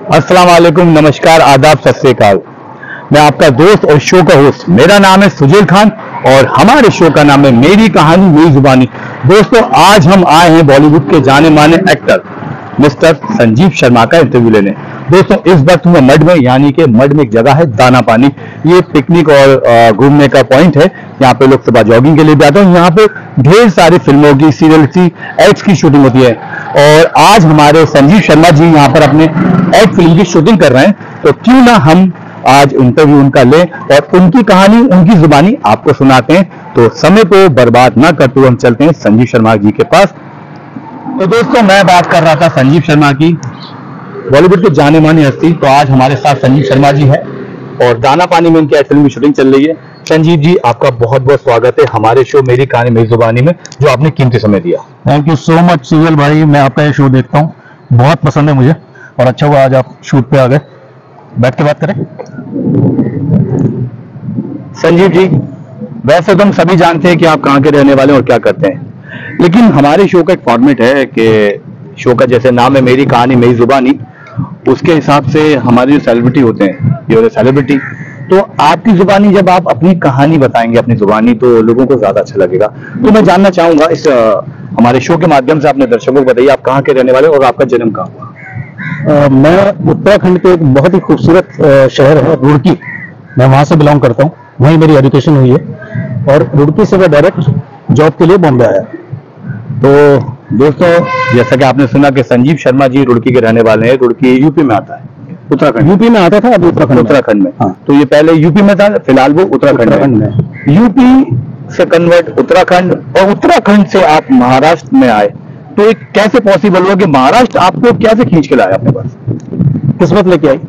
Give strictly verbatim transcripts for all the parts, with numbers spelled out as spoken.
अस्सलाम वालेकुम, नमस्कार, आदाब, सत श्री अकाल। मैं आपका दोस्त और शो का होस्ट, मेरा नाम है सुजैल खान और हमारे शो का नाम है मेरी कहानी मेरी जुबानी। दोस्तों, आज हम आए हैं बॉलीवुड के जाने माने एक्टर मिस्टर संजीव शर्मा का इंटरव्यू लेने। दोस्तों, इस वक्त मैं मड में, यानी कि मड में एक जगह है दाना पानी, ये पिकनिक और घूमने का पॉइंट है। यहाँ पे लोग सुबह जॉगिंग के लिए भी आते हैं। यहाँ पे ढेर सारी फिल्मों की, सीरियल की, एड्स की शूटिंग होती है और आज हमारे संजीव शर्मा जी यहाँ पर अपने एड फिल्म की शूटिंग कर रहे हैं। तो क्यों ना हम आज इंटरव्यू उनका लें और उनकी कहानी, उनकी जुबानी आपको सुनाते हैं। तो समय को बर्बाद ना करते हुए हम चलते हैं संजीव शर्मा जी के पास। तो दोस्तों, मैं बात कर रहा था संजीव शर्मा की, बॉलीवुड के जाने माने हस्ती। तो आज हमारे साथ संजीव शर्मा जी है और दाना पानी में उनकी एड फिल्म की शूटिंग चल रही है। संजीव जी, आपका बहुत बहुत स्वागत है हमारे शो मेरी कहानी मेरी जुबानी में, जो आपने कीमती समय दिया। Thank you so much Suhail भाई, मैं आपका ये शो देखता हूँ, बहुत पसंद है मुझे और अच्छा हुआ आज आप शूट पे आ गए। बैठ के बात करें। संजीव जी, वैसे तो हम सभी जानते हैं कि आप कहाँ के रहने वाले हैं और क्या करते हैं, लेकिन हमारे शो का एक फॉर्मेट है कि शो का जैसे नाम है मेरी कहानी मेरी जुबानी, उसके हिसाब से हमारे जो सेलिब्रिटी होते हैं, ये सेलिब्रिटी, तो आपकी जुबानी जब आप अपनी कहानी बताएंगे अपनी जुबानी, तो लोगों को ज्यादा अच्छा लगेगा। तो मैं जानना चाहूंगा इस आ, हमारे शो के माध्यम से अपने दर्शकों को बताइए, आप कहाँ के रहने वाले और आपका जन्म कहाँ हुआ? आ, मैं उत्तराखंड के एक बहुत ही खूबसूरत शहर है रुड़की, मैं वहां से बिलोंग करता हूँ, वहीं मेरी एजुकेशन हुई है और रुड़की से मैं डायरेक्ट जॉब के लिए बॉम्बे आया। तो दोस्तों, जैसा कि आपने सुना कि संजीव शर्मा जी रुड़की के रहने वाले हैं। रुड़की यूपी में आता है, उत्तराखंड यूपी में आता था, अब उत्तराखंड उत्तराखंड में। हाँ। तो ये पहले यूपी में था, फिलहाल वो उत्तराखंड में। यूपी से कन्वर्ट उत्तराखंड, और उत्तराखंड से आप महाराष्ट्र में आए, तो ये कैसे पॉसिबल हुआ कि महाराष्ट्र आपको कैसे खींच के लाया अपने पास? किस्मत लेके आई,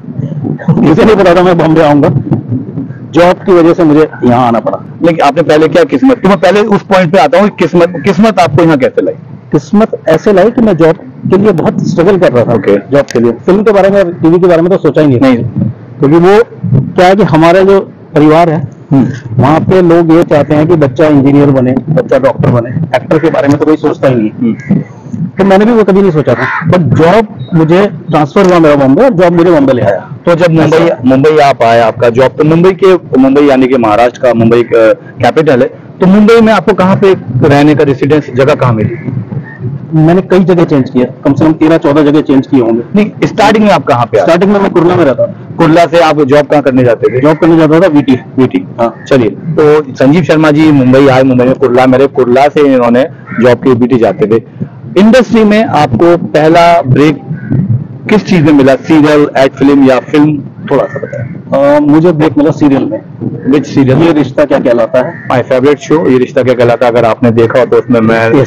मुझे नहीं पता था मैं बॉम्बे आऊंगा, जॉब की वजह से मुझे यहाँ आना पड़ा। लेकिन आपने पहले क्या किस्मत, तो मैं पहले उस पॉइंट पे आता हूँ, किस्मत किस्मत आपको यहाँ कैसे लाई? किस्मत ऐसे लाई कि मैं जॉब के लिए बहुत स्ट्रगल कर रहा था। ओके। जॉब के लिए, फिल्म के बारे में, टीवी के बारे में तो सोचा ही नहीं नहीं, क्योंकि वो क्या है कि हमारा जो परिवार है वहाँ पे लोग ये चाहते हैं कि बच्चा इंजीनियर बने, बच्चा डॉक्टर बने, एक्टर के बारे में तो कोई सोचता ही नहीं। तो मैंने भी वो कभी नहीं सोचा था, बट जॉब मुझे ट्रांसफर हुआ मेरा बॉम्बे और जॉब मुझे बॉम्बे ले आया। तो जब मुंबई मुंबई आप आए, आपका जॉब तो मुंबई के, मुंबई यानी कि महाराष्ट्र का मुंबई कैपिटल है, तो मुंबई में आपको कहाँ पे रहने का रेसिडेंस जगह कहाँ मिली? मैंने कई जगह चेंज किया, कम से कम तेरह चौदह जगह चेंज किए होंगे। नहीं, स्टार्टिंग में आप कहाँ पे? स्टार्टिंग में मैं कुर्ला में रहता था। कुर्ला से आप जॉब कहाँ करने जाते थे? जॉब करने जाता था वीटी। वीटी, हाँ। चलिए, तो संजीव शर्मा जी मुंबई आए, मुंबई में कुर्ला, मेरे कुर्ला से इन्होंने जॉब के वीटी जाते थे। इंडस्ट्री में आपको पहला ब्रेक किस चीज में मिला, सीरियल, एड फिल्म या फिल्म? थोड़ा सा बताएं। मुझे ब्रेक मिला सीरियल में। Which serial? ये रिश्ता क्या कहलाता है, माय फेवरेट शो, ये रिश्ता क्या कहलाता है। अगर आपने देखा हो तो उसमें मैं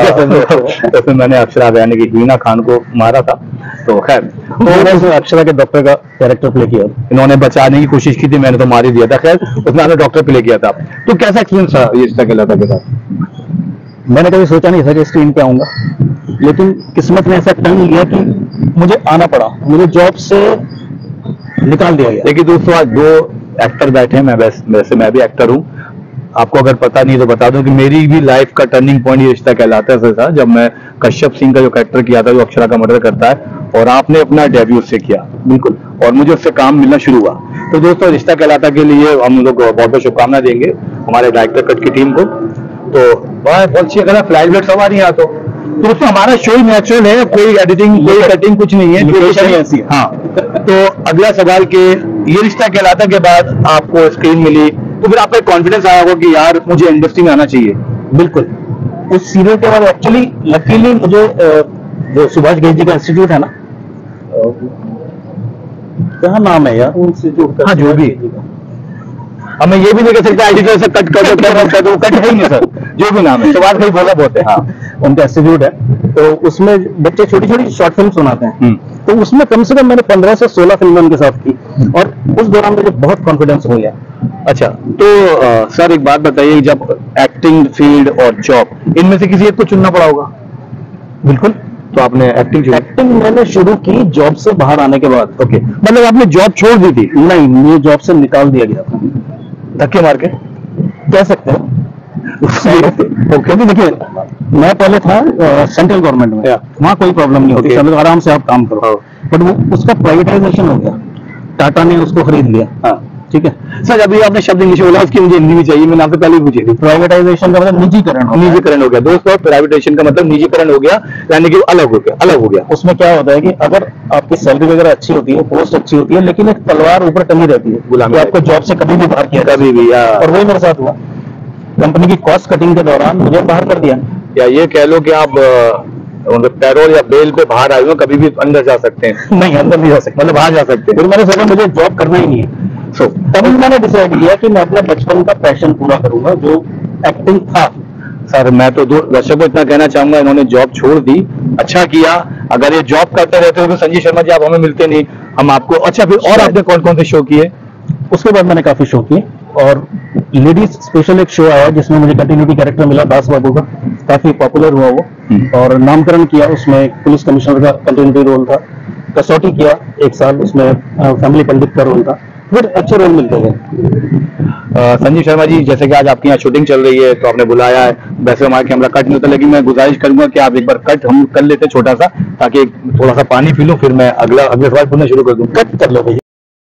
तो उसमें मैंने अक्षरा यानी कि हीना खान को मारा था। तो खैर, तो अक्षरा के डॉक्टर का कैरेक्टर प्ले किया, इन्होंने बचाने की कोशिश की थी, मैंने तो मार ही दिया था। खैर, उसमें आपने डॉक्टर प्ले किया था। तो कैसा एक्सपीरियंस था ये रिश्ता कहलाता के साथ? मैंने कभी सोचा नहीं था कि स्क्रीन पे आऊंगा, लेकिन किस्मत ने ऐसा टर्न लिया कि मुझे आना पड़ा, मुझे जॉब से निकाल दिया गया। देखिए दोस्तों, आज दो एक्टर बैठे हैं, मैं वैसे मैं भी एक्टर हूँ। आपको अगर पता नहीं तो बता दूं कि मेरी भी लाइफ का टर्निंग पॉइंट ये रिश्ता कहलाता है था, जब मैं कश्यप सिंह का जो कैरेक्टर किया था, जो अक्षरा का मर्डर करता है, और आपने अपना डेब्यू उससे किया। बिल्कुल, और मुझे उससे काम मिलना शुरू हुआ। तो दोस्तों, रिश्ता कहलाता के लिए हम लोग बहुत बहुत शुभकामनाएं देंगे हमारे डायरेक्टर कट की टीम को। तो बहुत अच्छी अगर फ्लाइट ब्लेड सब आ रही है। तो दोस्तों, हमारा शो नेचुरल है, कोई एडिटिंग, कोई कटिंग कुछ नहीं है, ऐसी। हाँ, तो अगला सवाल के ये रिश्ता कहलाता के बाद आपको स्क्रीन मिली, तो फिर आपका कॉन्फिडेंस आया होगा कि यार मुझे इंडस्ट्री में आना चाहिए। बिल्कुल, उस सीरियल के बाद एक्चुअली लकीली मुझे जो सुभाष घई जी का इंस्टीट्यूट है ना, क्या नाम है यार इंस्टीट्यूट का? हाँ, जो भी, अब मैं ये भी नहीं कह सकता एडिटर से कट कर दो, कट है ही नहीं सर, जो भी नाम है, सुभाष घई बोला बहुत है। हाँ, उनका इंस्टीट्यूट है, तो उसमें बच्चे छोटी छोटी शॉर्ट फिल्म सुनाते हैं। तो उसमें कम से कम मैंने पंद्रह से सोलह फिल्में उनके साथ की और उस दौरान मुझे बहुत कॉन्फिडेंस हो गया। अच्छा, तो आ, सर एक बात बताइए, जब एक्टिंग फील्ड और जॉब, इनमें से किसी एक को चुनना पड़ा होगा? बिल्कुल। तो आपने एक्टिंग एक्टिंग मैंने शुरू की जॉब से बाहर आने के बाद। ओके, मतलब आपने जॉब छोड़ दी थी? नहीं, मुझे जॉब से निकाल दिया गया था, धक्के मार के कह सकते हैं। ओके, देखिए मैं पहले था सेंट्रल गवर्नमेंट में, वहाँ कोई प्रॉब्लम नहीं होती, आराम से आप काम करो। बट वो उसका प्राइवेटाइजेशन हो गया, टाटा ने उसको खरीद लिया। हाँ ठीक है सर, अभी आपने शब्द इंग्लिश बोला, उसकी मुझे हिंदी भी चाहिए, मैंने आपसे पहले ही पूछी थी। प्राइवेटाइजेशन का मतलब निजीकरण हो गया। निजीकरण हो गया दोस्तों, प्राइवेटाइजेशन का मतलब निजीकरण हो गया, यानी कि वो अलग हो गया, अलग हो गया। उसमें क्या होता है कि अगर आपकी सैलरी वगैरह अच्छी होती है, पोस्ट अच्छी होती है, लेकिन एक तलवार ऊपर टंगी रहती है, गुलामी कि आपको जॉब से कभी भी बाहर किया जा कभी भी, या और वही मेरे साथ हुआ। कंपनी की कॉस्ट कटिंग के दौरान मुझे बाहर कर दिया। या ये कह लो कि आप अ, मतलब पैरोल या बेल पे बाहर आए हो, कभी भी अंदर जा सकते हैं। नहीं, अंदर नहीं जा सकते, मतलब बाहर जा सकते हैं। फिर मैंने सोचा मुझे जॉब करना ही नहीं है। सो तब मैंने डिसाइड किया कि मैं अपने बचपन का पैशन पूरा करूंगा, जो एक्टिंग था। सर मैं तो दो दर्शकों को इतना कहना चाहूंगा, इन्होंने जॉब छोड़ दी, अच्छा किया। अगर ये जॉब करते रहते हो तो संजीव शर्मा जी आप हमें मिलते नहीं, हम आपको। अच्छा, फिर और आपने कौन कौन से शो किए? उसके बाद मैंने काफी शो किए, और लेडीज स्पेशल एक शो आया जिसमें मुझे कंटिन्यूटी कैरेक्टर मिला दास बाबू का, काफी पॉपुलर हुआ वो, और नामकरण किया, उसमें पुलिस कमिश्नर का कंटिन्यूटी रोल था। कसौटी किया एक साल, उसमें फैमिली पंडित का रोल था, फिर अच्छे रोल मिलते गए। अ, संजीव शर्मा जी, जैसे कि आज आपकी यहाँ शूटिंग चल रही है तो आपने बुलाया है, वैसे हमारा कैमरा कट नहीं होता, लेकिन मैं गुजारिश करूंगा कि आप एक बार कट हम कर लेते छोटा सा, ताकि एक थोड़ा सा पानी पी लूं, फिर मैं अगला अगले सवाल पूछना शुरू कर दूं। कट कर लो भैया।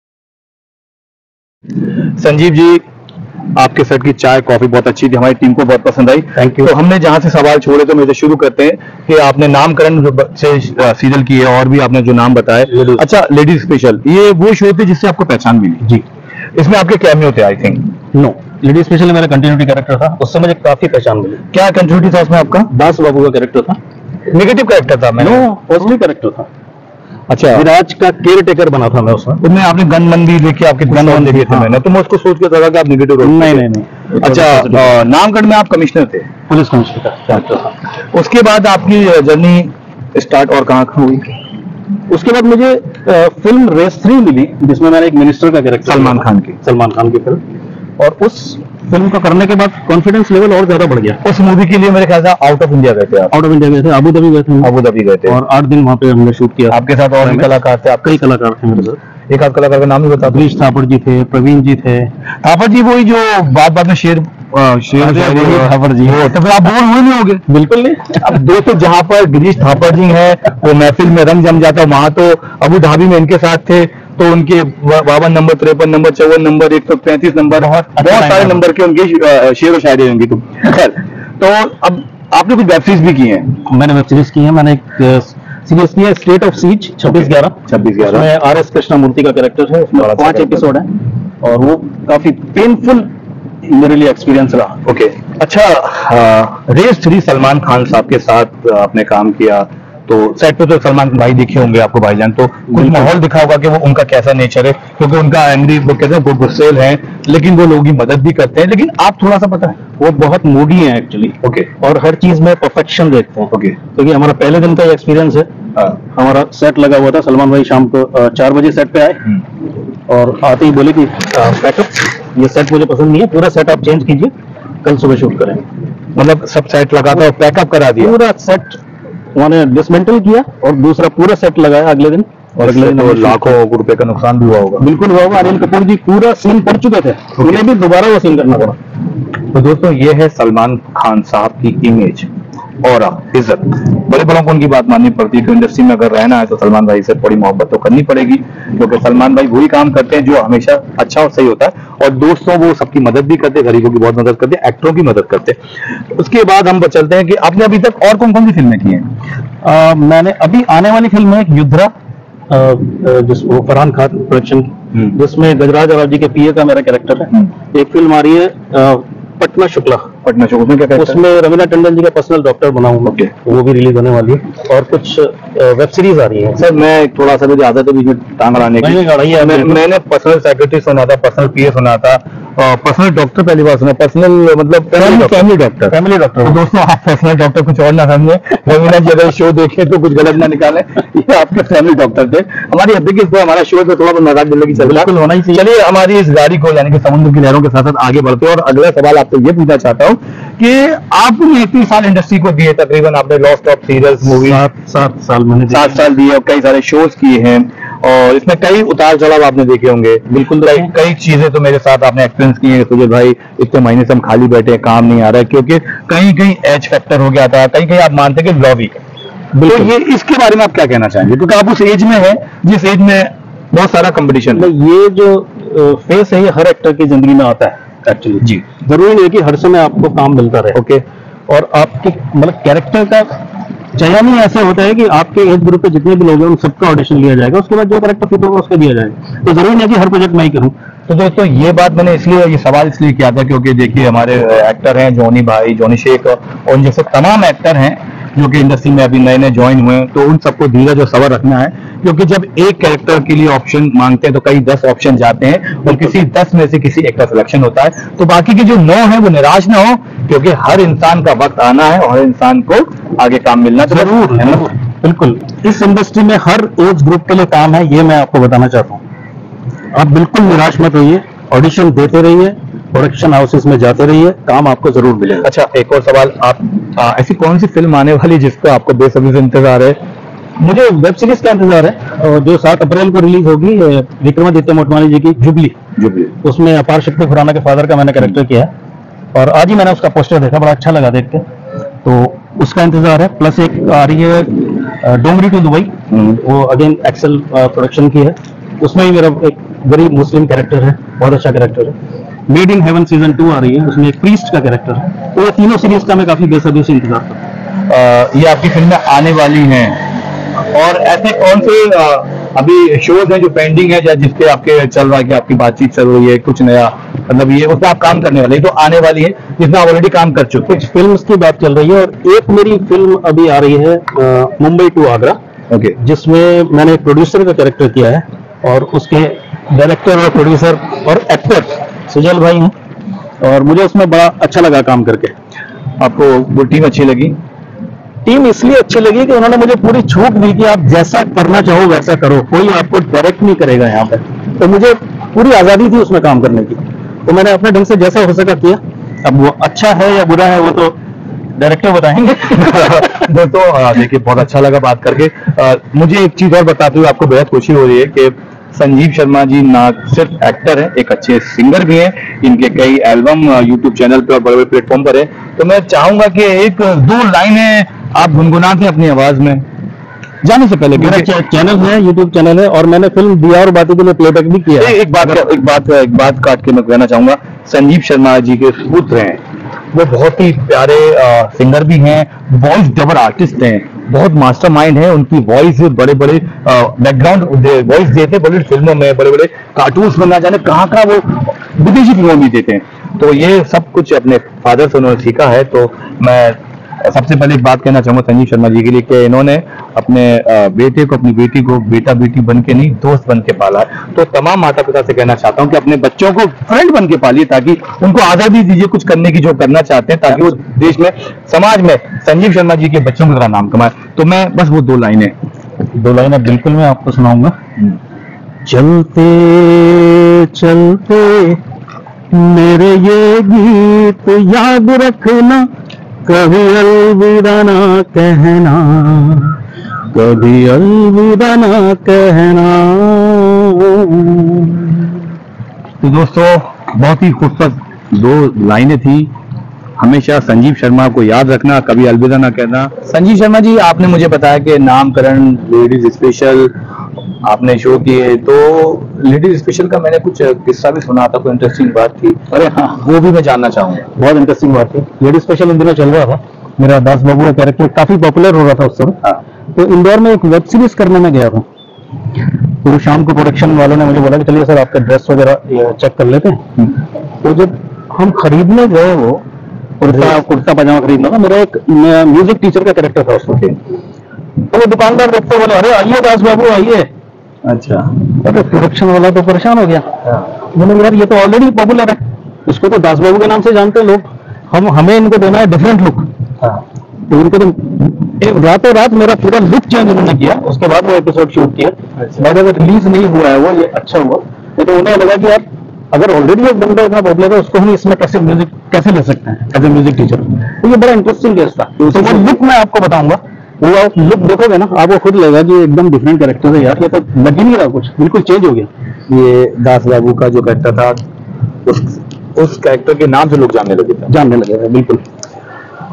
संजीव जी, आपके सेट की चाय कॉफी बहुत अच्छी थी, हमारी टीम को बहुत पसंद आई। Thank you. तो हमने जहां से सवाल छोड़े तो मेरे से शुरू करते हैं कि आपने नामकरण जो ब- से सीरियल किए और भी आपने जो नाम बताए। Ladies. अच्छा, लेडीज स्पेशल, ये वो शो थे जिससे आपको पहचान मिली? जी। इसमें आपके कैमियो थे I think. No, ladies special मेरा कंटिन्यूटी कैरेक्टर था, उससे मुझे काफी पहचान मिली। क्या कंट्रीब्यूटी था उसमें आपका? दास बाबू का कैरेक्टर था। नेगेटिव कैरेक्टर था? मैंने नो, पॉजिटिव कैरेक्टर था। अच्छा, विराज का केयर टेकर बना था मैं उसमें। उसमें आपने गन मन भी देखे, आपके गन वन देखे थे हाँ। मैंने, तो मैं उसको सोच के लगा कि आप नेगेटिव रोल। नहीं नहीं नहीं। अच्छा, अ, नामगढ़ में आप कमिश्नर थे? पुलिस कमिश्नर का कैरेक्टर था। उसके बाद आपकी जर्नी स्टार्ट और कहाँ कहाँ हुई? उसके बाद मुझे अ, फिल्म रेस थ्री मिली, जिसमें मैंने एक मिनिस्टर का कैरेक्टर सलमान किया। खान की? सलमान खान की फिल्म, और उस फिल्म को करने के बाद कॉन्फिडेंस लेवल और ज्यादा बढ़ गया। उस मूवी के लिए मेरे ख्याल से आउट ऑफ इंडिया गए थे आप? आउट ऑफ इंडिया गए थे, अबू धाबी गए थे हम। अबू धाबी गए थे, और आठ दिन वहाँ पे हमने शूट किया। आपके साथ और भी कलाकार थे? आप कई कलाकार थे मेरे साथ। एक आध कलाकार का नाम ही बता दो। गिरीश थापड़ जी थे, प्रवीण जी थे। थापड़ जी वही जो बात बात में शेर अ, शेर अरे शायरी वही और- थापड़ जी। वो, तो फिर आप बोर हुए नहीं होगे? बिल्कुल नहीं। अब दोस्तों, जहाँ पर गिरीश थापड़ जी हैं वो महफिल में रंग जम जाता है, वहां तो अबू धाबी में इनके साथ थे, तो उनके बावन नंबर, तिरपन नंबर, चौवन नंबर, एक सौ पैंतीस नंबर, बहुत बहुत सारे नंबर के उनके अ, शेर और शायरी होंगी। तो खैर, तो अब आपने कुछ वेब सीरीज भी की हैं? मैंने वेब सीरीज की है। मैंने एक सीरीज की है स्टेट ऑफ सीज छब्बीस ग्यारह। छब्बीस ग्यारह उसमें आर एस कृष्णमूर्ति का कैरेक्टर है, उसमें बड़ा पांच अच्छा एपिसोड है, और वो काफी पेनफुल मेरे लिए एक्सपीरियंस रहा। ओके। अच्छा, रेस थ्री सलमान खान साहब के साथ आपने काम किया, तो सेट पे तो सलमान भाई दिखे होंगे आपको भाईजान, तो कुछ माहौल दिखा होगा कि वो उनका कैसा नेचर है, क्योंकि उनका एंग्री वो कहते हैं वो गुस्सेल है, लेकिन वो लोगों की मदद भी करते हैं, लेकिन आप थोड़ा सा पता है वो बहुत मूडी है एक्चुअली। ओके और हर चीज में परफेक्शन देखते हैं। ओके। क्योंकि हमारा पहले दिन का एक्सपीरियंस है। हाँ। हमारा सेट लगा हुआ था, सलमान भाई शाम को अ, चार बजे सेट पे आए, और आते ही बोले कि पैकअप, ये सेट मुझे पसंद नहीं है, पूरा सेट आप चेंज कीजिए, कल सुबह शूट करेंगे। मतलब सब सेट लगा था और पैकअप करा दिया? पूरा सेट उन्होंने डिसमेंटल किया और दूसरा पूरा सेट लगाया अगले दिन, और अगले दिन तो हमने shoot लाखों रुपए का नुकसान भी हुआ होगा। किया। बिल्कुल हुआ होगा। अनिल कपूर जी पूरा सीन पढ़ चुके थे, उन्हें भी दोबारा वो सीन करना पड़ा। तो दोस्तों, ये है सलमान खान साहब की इमेज और इज्जत। बड़े बड़ों को उनकी बात माननी पड़ती है कि इंडस्ट्री में अगर रहना है तो सलमान भाई से बड़ी मोहब्बत तो करनी पड़ेगी, क्योंकि सलमान भाई वही काम करते हैं जो हमेशा अच्छा और सही होता है, और दोस्तों वो सबकी मदद भी करते हैं, गरीबों की बहुत मदद करते हैं, एक्टरों की मदद करते हैं। उसके बाद हम चलते हैं कि आपने अभी तक और कौन कौन सी फिल्में की हैं? अ, मैंने अभी आने वाली फिल्म है एक युद्धरा, अ, अ, जिस वो फरहान खान प्रोडक्शन, हम्म। जिसमें गजराज अराव जी के पीए का मेरा कैरेक्टर है। हम्म। एक फिल्म आ रही है अ, पटना शुक्ला, पटना शो में क्या कहते हैं? उसमें रवीना टंडन जी का पर्सनल डॉक्टर बना हूँ मैं। ओके। वो भी रिलीज होने वाली है, और कुछ वेब सीरीज आ रही है। सर मैं थोड़ा सा मुझे आदत है बीच में टांग अड़ाने नहीं, नहीं, अड़ाइए की। आप मैं, बिल्कुल। मैंने पर्सनल सेक्रेटरी सुना था, पर्सनल पीए सुना था, पर्सनल डॉक्टर पहली बार सुना, पर्सनल मतलब फैमिली डॉक्टर। फैमिली तो डॉक्टर। दोस्तों, आप पर्सनल डॉक्टर कुछ और ना समझे, रवीना जी अगर शो देखे तो कुछ गलत ना निकाले, ये आपके फैमिली डॉक्टर थे। हमारी अब देखिए इसको हमारा शो तो थोड़ा बहुत मजाक जिंदगी चल रहा बिल्कुल होना ही चाहिए। चलिए, हमारी इस गाड़ी को यानी कि समुद्र की लहरों के साथ साथ आगे बढ़ते हैं, और अगला सवाल आपसे ये पूछना चाहता हूँ कि आपने इतनी साल इंडस्ट्री को दिए, तकरीबन आपने लॉस्ट ऑफ सीरियल्स मूवी सात सात साल मैंने देखी। सात साल दिए और कई सारे शोज किए हैं, और इसमें कई उतार चढ़ाव आपने देखे होंगे। बिल्कुल कई देखे। कई चीजें तो मेरे साथ आपने एक्सपीरियंस की है सुजय भाई, इतने महीने से हम खाली बैठे हैं, काम नहीं आ रहा है, क्योंकि कहीं कहीं एज फैक्टर हो गया था, कहीं कहीं आप मानते कि लॉबी तो ये इसके बारे में आप क्या कहना चाहेंगे, क्योंकि आप उस एज में हैं जिस एज में बहुत सारा कंपटीशन है। ये जो फेस है ये हर एक्टर की जिंदगी में आता है एक्चुअली जी। जरूरी नहीं है कि हर समय आपको काम मिलता रहे। ओके, और आपके मतलब कैरेक्टर का चयन ही ऐसा होता है कि आपके एज ग्रुप पे जितने भी लोग हैं उन सबका ऑडिशन लिया जाएगा, उसके बाद जो कैरेक्टर फिट होगा उसका दिया जाएगा। तो जरूरी नहीं है कि हर प्रोजेक्ट मैं ही करूँ। तो दोस्तों ये बात मैंने इसलिए ये सवाल इसलिए किया था क्योंकि देखिए हमारे एक्टर हैं जॉनी भाई, जॉनी शेख और उन जैसे तमाम एक्टर हैं जो कि इंडस्ट्री में अभी नए नए ज्वाइन हुए हैं, तो उन सबको धीरज और सब्र रखना है, क्योंकि जब एक कैरेक्टर के लिए ऑप्शन मांगते हैं तो कई दस ऑप्शन जाते हैं और किसी दस में से किसी एक का सिलेक्शन होता है, तो बाकी के जो नौ हैं वो निराश ना हो, क्योंकि हर इंसान का वक्त आना है और हर इंसान को आगे काम मिलना तो जरूर है ना। बिल्कुल, इस इंडस्ट्री में हर एज ग्रुप के लिए काम है, ये मैं आपको बताना चाहता हूँ। आप बिल्कुल निराश मत होइए, ऑडिशन देते रहिए, प्रोडक्शन हाउसेस में जाते रहिए, काम आपको जरूर मिलेगा। अच्छा, एक और सवाल, आप आ, ऐसी कौन सी फिल्म आने वाली जिसको आपको बेसब्री से इंतजार है? मुझे वेब सीरीज का इंतजार है और जो सात अप्रैल को रिलीज होगी, विक्रमादित्य मोटवानी जी की जुबली। जुबली उसमें अपार शक्ति खुराना के फादर का मैंने कैरेक्टर किया है और आज ही मैंने उसका पोस्टर देखा, बड़ा अच्छा लगा देख के, तो उसका इंतजार है। प्लस एक आ रही है डोंगरी टू दुबई, वो अगेन एक्सेल प्रोडक्शन की है, उसमें ही मेरा एक गरीब मुस्लिम कैरेक्टर है, बहुत अच्छा कैरेक्टर है। Made in heaven season two आ रही है, उसमें एक प्रीस्ट का कैरेक्टर है। तो ये तीनों सीरीज का मैं काफी बेसब्री से इंतजार करता हूँ। ये आपकी फिल्में आने वाली हैं और ऐसे कौन से आ, अभी शोज हैं जो पेंडिंग है या जिसके आपके चल रहा है कि आपकी बातचीत चल रही है, कुछ नया मतलब ये उसमें आप काम करने वाले तो आने वाली है जिसमें आप ऑलरेडी काम कर चुके? कुछ फिल्म की बात चल रही है और एक मेरी फिल्म अभी आ रही है मुंबई टू आगरा, ओके, जिसमें मैंने एक प्रोड्यूसर का कैरेक्टर किया है और उसके डायरेक्टर और प्रोड्यूसर और एक्टर सुजल भाई हैं और मुझे उसमें बड़ा अच्छा लगा काम करके। आपको वो टीम अच्छी लगी? टीम इसलिए अच्छी लगी कि उन्होंने मुझे पूरी छूट दी कि आप जैसा करना चाहो वैसा करो, कोई आपको डायरेक्ट नहीं करेगा यहाँ पे, तो मुझे पूरी आजादी थी उसमें काम करने की, तो मैंने अपने ढंग से जैसा हो सका किया। अब वो अच्छा है या बुरा है वो तो डायरेक्टर बताएंगे। दोस्तों देखिए बहुत अच्छा लगा बात करके। आ, मुझे एक चीज और बताते हुए आपको बेहद खुशी हो रही है कि संजीव शर्मा जी ना सिर्फ एक्टर हैं, एक अच्छे सिंगर भी हैं, इनके कई एल्बम यूट्यूब चैनल पे और बड़े बड़े प्लेटफॉर्म पर है। तो मैं चाहूंगा कि एक दो लाइनें आप गुनगुनाते हैं अपनी आवाज में जाने से पहले। मेरा चैनल है, यूट्यूब चैनल है और मैंने फिल्म दिया और बातें के लिए प्लेबैक भी किया। एक बात एक बात एक बात काट के मैं कहना चाहूंगा, संजीव शर्मा जी के पुत्र हैं, वो बहुत ही प्यारे आ, सिंगर भी हैं, वॉइस डबर आर्टिस्ट हैं, बहुत मास्टरमाइंड है, उनकी वॉइस बड़े बड़े बैकग्राउंड वॉइस देते बड़े फिल्मों में, बड़े बड़े कार्टून्स में, ना जाने कहाँ कहाँ वो विदेशी फिल्मों भी देते हैं। तो ये सब कुछ अपने फादर से उन्होंने सीखा है। तो मैं सबसे पहले एक बात कहना चाहूंगा संजीव शर्मा जी के लिए कि इन्होंने अपने बेटे को, अपनी बेटी को बेटा बेटी बन के नहीं दोस्त बन के पाला है। तो तमाम माता पिता से कहना चाहता हूं कि अपने बच्चों को फ्रेंड बन के पालिए, ताकि उनको आजादी दीजिए कुछ करने की जो करना चाहते हैं, ताकि वो देश में समाज में संजीव शर्मा जी के बच्चों की तरह नाम कमाए। तो मैं बस वो दो लाइनें दो लाइनें बिल्कुल मैं आपको सुनाऊंगा। चलते चलते मेरे ये गीत याद रखना, कभी अलविदा ना कहना, कभी अलविदा ना कहना। तो दोस्तों बहुत ही खूबसूरत दो लाइनें थी। हमेशा संजीव शर्मा को याद रखना, कभी अलविदा ना कहना। संजीव शर्मा जी, आपने मुझे बताया कि नामकरण, लेडीज स्पेशल आपने शो किए, तो लेडीज स्पेशल का मैंने कुछ किस्सा भी सुना था, कोई इंटरेस्टिंग बात थी। अरे हाँ, वो भी मैं जानना चाहूंगा। बहुत इंटरेस्टिंग बात थी। लेडीज स्पेशल इन दिनों चल रहा था, मेरा दास बाबू का कैरेक्टर काफी पॉपुलर हो रहा था उस समय। हाँ। तो इंदौर में एक वेब सीरीज करने में गया था, तो शाम को प्रोडक्शन वालों ने मुझे बोला कि चलिए सर आपका ड्रेस वगैरह चेक कर लेते हैं। तो जब हम खरीदने गए, वो कुर्ता कुर्ता पजामा खरीदना था, मेरा एक म्यूजिक टीचर का कैरेक्टर था उसमें। तो वो दुकानदार देखते बोले, अरे आइए दास बाबू आइए। अच्छा, अरे प्रोडक्शन वाला तो परेशान हो गया। मैंने यार ये तो ऑलरेडी पॉपुलर है, इसको तो दास बाबू के नाम से जानते हैं लोग, हम हमें इनको देना है डिफरेंट लुक। तो उनको तो रातों रात मेरा पूरा लुक चेंज उन्होंने किया। उसके बाद वो एपिसोड शूट किया। अगर रिलीज नहीं हुआ है वो, ये अच्छा हुआ। तो उन्हें लगा कि यार अगर ऑलरेडी एक बंदा इतना पॉपुलर है, उसको हम इसमें कैसे म्यूजिक कैसे ले सकते हैं एज ए म्यूजिक टीचर। तो ये बड़ा इंटरेस्टिंग केस था। तो वो लुक मैं आपको बताऊंगा, वो आप लुक देखोगे ना, आपको खुद लगेगा कि एकदम डिफरेंट कैरेक्टर है यार, ये तो लग ही नहीं रहा, कुछ बिल्कुल चेंज हो गया। ये दास बाबू का जो कैरेक्टर था, उस उस कैरेक्टर के नाम से लोग जानने लगे थे। जानने लगे थे बिल्कुल।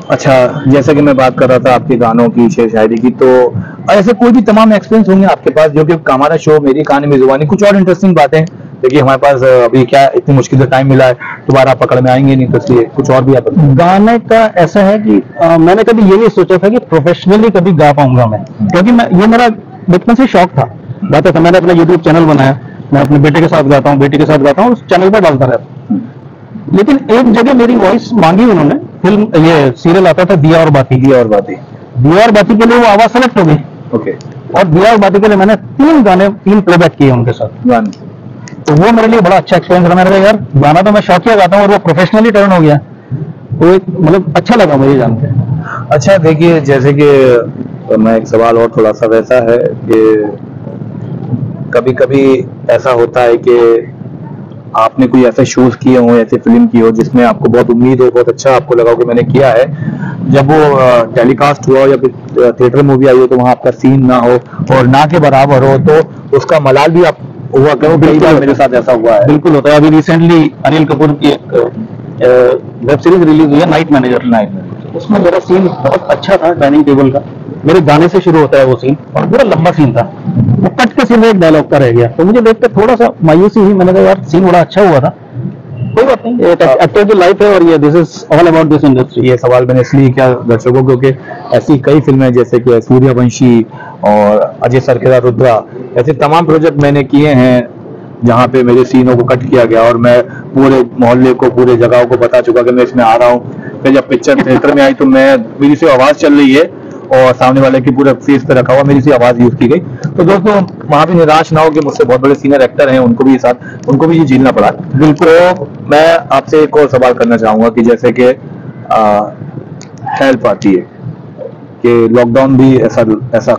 अच्छा, जैसे कि मैं बात कर रहा था आपके गानों की, शेर शायरी की, तो ऐसे कोई भी तमाम एक्सपीरियंस होंगे आपके पास जो कि हमारा शो मेरी कहानी मेरी जुबानी, कुछ और इंटरेस्टिंग बातें। देखिए हमारे पास अभी क्या इतनी मुश्किल से टाइम मिला है, दोबारा पकड़ में आएंगे नहीं, तो इसलिए कुछ और भी आप बताएं। गाने का ऐसा है कि आ, मैंने कभी ये नहीं सोचा था कि प्रोफेशनली कभी गा पाऊंगा मैं, क्योंकि मैं ये मेरा बचपन से शौक था, गाता था। मैंने अपना यूट्यूब चैनल बनाया, मैं अपने बेटे के साथ गाता हूँ, बेटी के साथ गाता हूँ, उस चैनल पर डालता रहता हूँ। लेकिन एक जगह मेरी वॉइस मांगी उन्होंने, फिल्म ये सीरियल आता था दिया और बाती, दिया और बाती, दिया और बाती के लिए वो आवाज सेलेक्ट हो गई। ओके। और दिया और बाती के लिए मैंने तीन गाने, तीन प्लेबैक किए उनके साथ गाने, तो वो मेरे लिए बड़ा अच्छा एक्सपीरियंस रहा। मैंने कहा यार गाना तो मैं शौकिया गाता हूँ और वो प्रोफेशनली टर्न हो गया, तो एक मतलब अच्छा लगा मुझे जान के। अच्छा देखिए, जैसे कि मैं एक सवाल और थोड़ा सा वैसा है कि कभी कभी ऐसा होता है कि आपने कोई ऐसे शोज किए हो, ऐसी फिल्म की हो जिसमें आपको बहुत उम्मीद हो, बहुत अच्छा आपको लगा हो कि मैंने किया है, जब वो टेलीकास्ट हुआ हो या फिर थिएटर मूवी आई हो तो वहाँ आपका सीन ना हो और ना के बराबर हो, तो उसका मलाल भी आप हुआ करो। कई बार मेरे साथ ऐसा हुआ है। बिल्कुल होता है। अभी रिसेंटली अनिल कपूर की एक वेब सीरीज रिलीज हुई है, नाइट मैनेजर। नाइट मैनेजर, उसमें मेरा सीन बहुत अच्छा था, डाइनिंग टेबल का। मेरे गाने से शुरू होता है वो सीन और पूरा लंबा सीन था, वो कट के सीन में एक डायलॉग का रह गया, तो मुझे देख कर थोड़ा सा मायूसी हुई। मैंने कहा यार सीन बड़ा अच्छा हुआ था, कोई बात नहीं, एक्टर की लाइफ है और ये this is all about this industry. ये सवाल मैंने इसलिए किया दर्शकों को क्योंकि ऐसी कई फिल्में जैसे कि सूर्यवंशी और अजय सरखेरा रुद्रा, ऐसे तमाम प्रोजेक्ट मैंने किए हैं जहाँ पे मेरे सीनों को कट किया गया और मैं पूरे मोहल्ले को, पूरे जगहों को बता चुका कि मैं इसमें आ रहा हूँ। फिर जब पिक्चर थिएटर में आई तो मैं, मेरी से आवाज चल रही है और सामने वाले की पूरे फेस पे रखा हुआ मेरी सी आवाज यूज की गई। तो दोस्तों वहां भी निराश ना हो कि मुझसे बहुत बड़े सीनियर एक्टर हैं, उनको भी साथ उनको भी ये झेलना पड़ा। बिल्कुल। तो मैं आपसे एक और सवाल करना चाहूंगा कि जैसे कि हेल्प आती है कि लॉकडाउन भी ऐसा ऐसा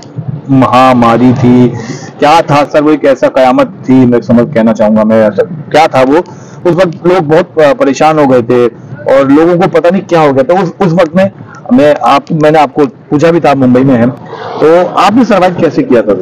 महामारी थी, क्या था सर वो, एक ऐसा कयामत थी, मैं समझ कहना चाहूंगा मैं, ऐसा क्या था वो। उस वक्त लोग बहुत परेशान हो गए थे और लोगों को पता नहीं क्या हो गया था। उस उस वक्त में मैं आप मैंने आपको पूछा भी था, आप मुंबई में हैं, तो आपने सर्वाइव कैसे किया था?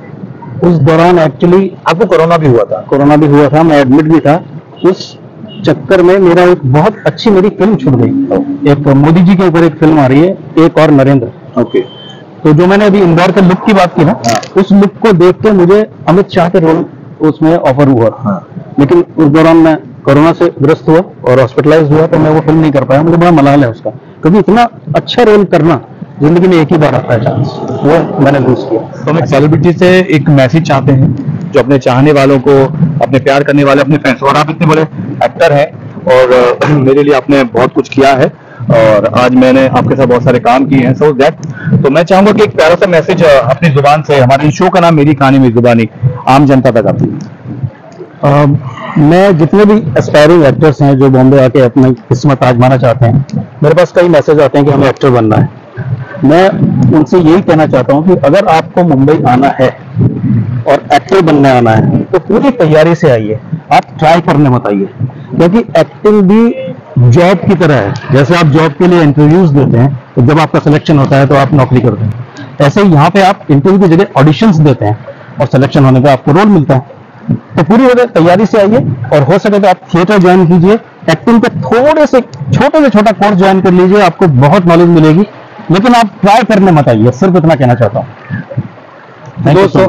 उस दौरान एक्चुअली आपको कोरोना भी हुआ था? कोरोना भी हुआ था, मैं एडमिट भी था। उस चक्कर में मेरा एक बहुत अच्छी मेरी फिल्म छूट गई। एक मोदी जी के ऊपर एक फिल्म आ रही है, एक और नरेंद्र। ओके। तो जो मैंने अभी इंदौर के लुक की बात की ना, उस लुक को देख के मुझे अमित शाह के रोल उसमें ऑफर हुआ। हाँ। लेकिन उस दौरान मैं कोरोना से ग्रस्त हुआ और हॉस्पिटलाइज हुआ, तो मैं वो फिल्म नहीं कर पाया। मुझे बड़ा मलाल है उसका, क्योंकि इतना अच्छा रोल करना जिंदगी में एक ही बार आता है चांस, वो मैंने लूज किया। तो हम एक सेलिब्रिटी से एक मैसेज चाहते हैं जो अपने चाहने वालों को, अपने प्यार करने वाले, अपने फैंस, और आप इतने बड़े एक्टर हैं और मेरे लिए आपने बहुत कुछ किया है और आज मैंने आपके साथ बहुत सारे काम किए हैं, सो दैट, तो मैं चाहूंगा कि एक प्यारा सा मैसेज अपनी जुबान से, हमारे शो का नाम मेरी कहानी मेरी जुबानी, आम जनता तक आती है। मैं जितने भी एस्पायरिंग एक्टर्स हैं जो बॉम्बे आके अपनी किस्मत आजमाना चाहते हैं, मेरे पास कई मैसेज आते हैं कि हमें एक्टर बनना है। मैं उनसे यही कहना चाहता हूं कि अगर आपको मुंबई आना है और एक्टर बनने आना है तो पूरी तैयारी से आइए, आप ट्राई करने मत आइए, क्योंकि एक्टिंग भी जॉब की तरह है। जैसे आप जॉब के लिए इंटरव्यूज देते हैं, तो जब आपका सिलेक्शन होता है तो आप नौकरी करते हैं, ऐसे ही यहाँ पे आप इंटरव्यू की जगह ऑडिशंस देते हैं और सिलेक्शन होने पे आपको रोल मिलता है। तो पूरी वजह तैयारी से आइए और हो सके तो आप थिएटर ज्वाइन कीजिए, एक्टिंग पे थोड़े से छोटे से छोटा कोर्स ज्वाइन कर लीजिए, आपको बहुत नॉलेज मिलेगी, लेकिन आप ट्राई करने मत आइए, सिर्फ इतना कहना चाहता हूँ। दोस्तों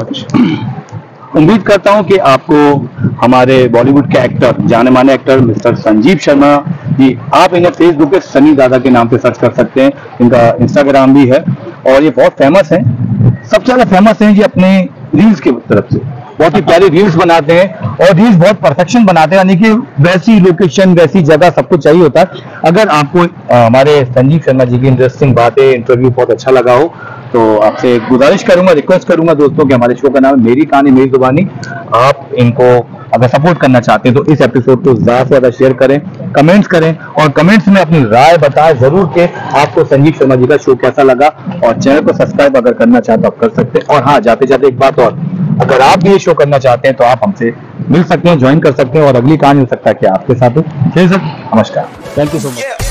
उम्मीद करता हूं कि आपको हमारे बॉलीवुड के एक्टर, जाने माने एक्टर मिस्टर संजीव शर्मा जी, आप इन्हें फेसबुक पे सनी दादा के नाम पे सर्च कर सकते हैं, इनका इंस्टाग्राम भी है और ये बहुत फेमस हैं, सबसे ज्यादा फेमस हैं जी अपने रील्स की तरफ से। बहुत ही प्यारी रील्स बनाते हैं और रील्स बहुत परफेक्शन बनाते हैं, यानी कि वैसी लोकेशन, वैसी जगह सब कुछ चाहिए होता है। अगर आपको हमारे संजीव शर्मा जी की इंटरेस्टिंग बातें, इंटरव्यू बहुत अच्छा लगा हो तो आपसे गुजारिश करूंगा, रिक्वेस्ट करूंगा दोस्तों कि हमारे शो का नाम है मेरी कहानी मेरी जुबानी, आप इनको अगर सपोर्ट करना चाहते हैं तो इस एपिसोड को ज्यादा से ज्यादा शेयर करें, कमेंट्स करें और कमेंट्स में अपनी राय बताएं जरूर कि आपको संजीव शर्मा जी का शो कैसा लगा, और चैनल को सब्सक्राइब अगर करना चाहते तो आप कर सकते हैं। और हाँ, जाते जाते एक बात और, अगर आप भी ये शो करना चाहते हैं तो आप हमसे मिल सकते हैं, ज्वाइन कर सकते हैं और अगली कहानी हो सकता है कि आपके साथ हो। नमस्कार, थैंक यू सो मच।